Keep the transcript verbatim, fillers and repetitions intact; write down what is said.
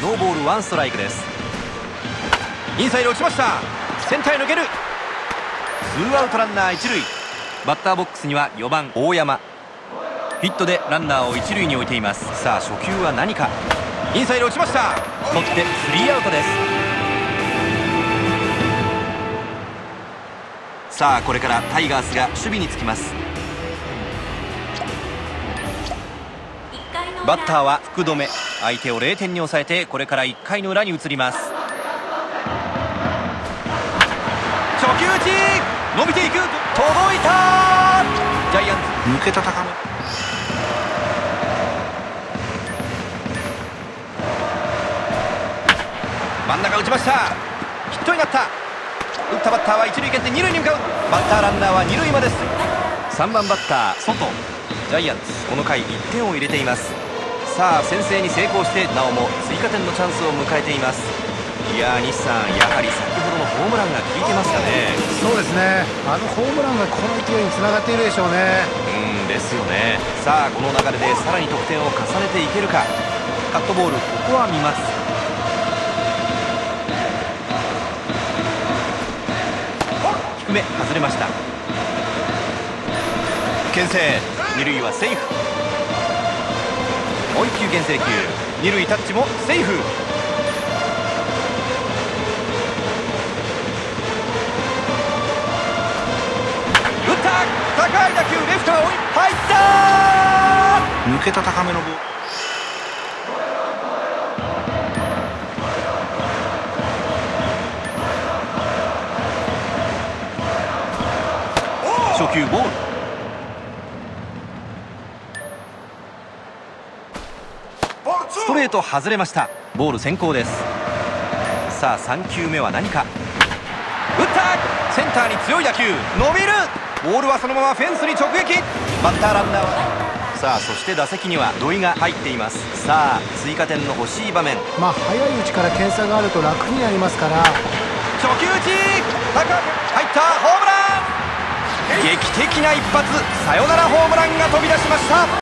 ノーボールワンストライクです。インサイド落ちました。センターへ抜ける。ツーアウトランナー一塁。バッターボックスにはよばん大山。ヒットでランナーを一塁に置いています。さあ初球は何か。インサイド落ちました。取ってスリーアウトです。さあこれからタイガースが守備につきます。バッターは福留。相手をれいてんに抑えてこれからいっかいの裏に移ります。初球打ち伸びていく。届いた。ジャイアンツ抜けた高め。 真ん中打ちました。ヒットになった。打ったバッターは一塁蹴って二塁に向かう。バッターランナーは二塁まで。さんばんバッター外。ジャイアンツこの回いってんを入れています。さあ先制に成功してなおも追加点のチャンスを迎えています。いやー西さん、やはり先ほどのホームランが効いてますかね。 そうですね、あのホームランがこの勢いにつながっているでしょうね。 うんですよね。さあこの流れでさらに得点を重ねていけるか。カットボール、ここは見ます。低め外れました。牽制。二塁はセーフ。もういっ球牽制球。二塁タッチもセーフ。打った。高い打球、レフトが追い入った。 抜けた高めのボール。 初球ボール。ストレート外れました。ボール先行です。さあさん球目は何か。打った。センターに強い打球、伸びる。ボールはそのままフェンスに直撃。バッターランナーはさあそして打席には土井が入っています。さあ追加点の欲しい場面。 まあ早いうちから点差があると楽になりますから。 初球打ち高く入った。ホームラン。劇的な一発、サヨナラホームランが飛び出しました。